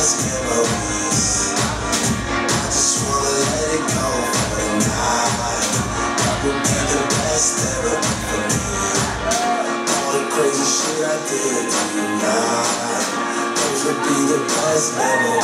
best memories. I just wanna let it go for the night. That would be the best therapy for me. All the crazy shit I did tonight, those would be the best memories.